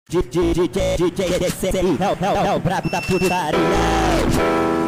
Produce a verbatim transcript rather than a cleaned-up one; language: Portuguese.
DJ, DJ, DJ, D C I, é o, é o, é o brabo da putaria.